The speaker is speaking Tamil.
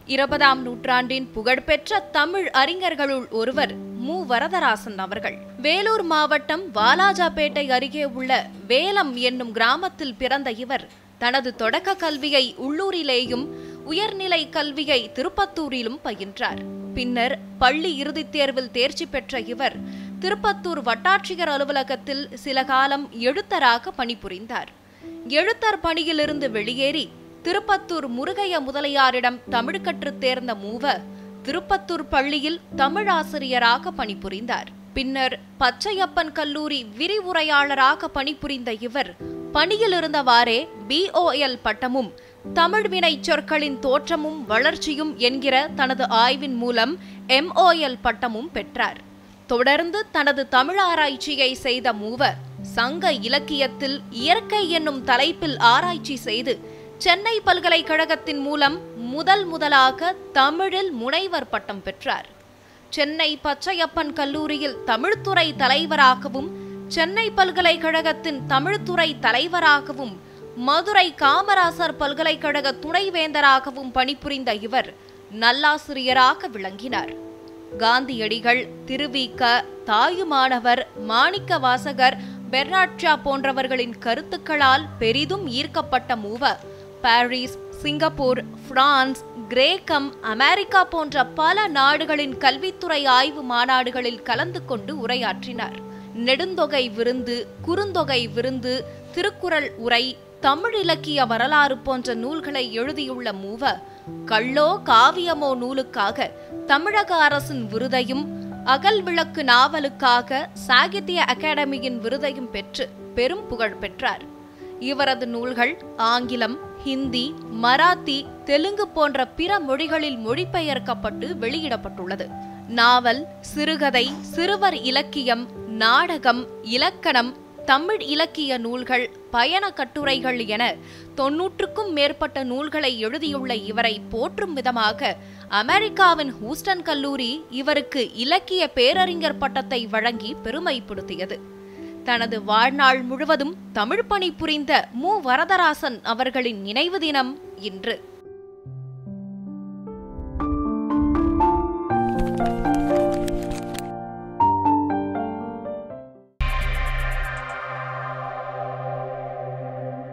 20ஆம் நூற்றாண்டின் புகழ்பெற்ற தமிழ் அறிஞர்களுள் ஒருவர் மு. வரதராசன் அவர்கள். வேலூர் மாவட்டம் வாலாஜாபேட்டை அருகே உள்ள வேலம் என்னும் கிராமத்தில் பிறந்த இவர் தனது தொடக்க கல்வியை உள்ளூரிலேயும் உயர்நிலை கல்வியை திருப்பத்தூரிலும் பயின்றார். பின்னர் பள்ளி இறுதித் தேர்வில் தேர்ச்சி பெற்ற இவர் திருப்பத்தூர் வட்டாட்சியர் அலுவலகத்தில் சில காலம் எழுத்தராக பணிபுரிந்தார். எழுத்தர் பணியிலிருந்து வெளியேறி திருப்பத்தூர் முருகைய முதலியாரிடம் தமிழ் கற்றுத் தேர்ந்த மூவர் திருப்பத்தூர் பள்ளியில் தமிழ் ஆசிரியராக பணிபுரிந்தார். பின்னர் பச்சையப்பன் கல்லூரி விரிவுரையாளராக பணிபுரிந்த இவர் பணியில் இருந்தவாறே BOL பட்டமும் தமிழ் வினை சொற்களின் தோற்றமும் வளர்ச்சியும் என்கிற தனது ஆய்வின் மூலம் MOL பட்டமும் பெற்றார். தொடர்ந்து தனது தமிழ் ஆராய்ச்சியை செய்த மூவர் சங்க இலக்கியத்தில் இயற்கை என்னும் தலைப்பில் ஆராய்ச்சி செய்து சென்னை பல்கலைக்கழகத்தின் மூலம் முதலாக தமிழில் முனைவர் பட்டம் பெற்றார். சென்னை பச்சையப்பன் கல்லூரியில் தமிழ்துறை தலைவராகவும் சென்னை பல்கலைக்கழகத்தின் தமிழ்துறை தலைவராகவும் மதுரை காமராசர் பல்கலைக்கழக துணைவேந்தராகவும் பணிபுரிந்த இவர் நல்லாசிரியராக விளங்கினார். காந்தியடிகள், திருவிக, தாயுமானவர், மாணிக்க வாசகர், பெர்னாட் ஷா போன்றவர்களின் கருத்துக்களால் பெரிதும் ஈர்க்கப்பட்ட மூவர் பாரிஸ், சிங்கப்பூர், பிரான்ஸ், கிரேக்கம், அமெரிக்கா போன்ற பல நாடுகளின் கல்வித்துறை ஆய்வு மாநாடுகளில் கலந்து கொண்டு உரையாற்றினார். நெடுந்தொகை விருந்து, குறுந்தொகை விருந்து, திருக்குறள் உரை, தமிழ் இலக்கிய வரலாறு போன்ற நூல்களை எழுதியுள்ள மூவர் கள்ளோ காவியமோ நூலுக்காக தமிழக அரசின் விருதையும் அகல் விளக்கு நாவலுக்காக சாகித்ய அகாடமியின் விருதையும் பெற்று பெரும் புகழ் பெற்றார். இவரது நூல்கள் ஆங்கிலம், ஹிந்தி, மராத்தி, தெலுங்கு போன்ற பிற மொழிகளில் மொழிபெயர்க்கப்பட்டு வெளியிடப்பட்டுள்ளது. நாவல், சிறுகதை, சிறுவர் இலக்கியம், நாடகம், இலக்கணம், தமிழ் இலக்கிய நூல்கள், பயண கட்டுரைகள் என 90க்கும் மேற்பட்ட நூல்களை எழுதியுள்ள இவரை போற்றும் விதமாக அமெரிக்காவின் ஹூஸ்டன் கல்லூரி இவருக்கு இலக்கிய பேரறிஞர் பட்டத்தை வழங்கி பெருமைப்படுத்தியது. தனது வாழ்நாள் முழுவதும் தமிழ் பணி புரிந்த மு. வரதராசன் அவர்களின் நினைவு தினம் இன்று.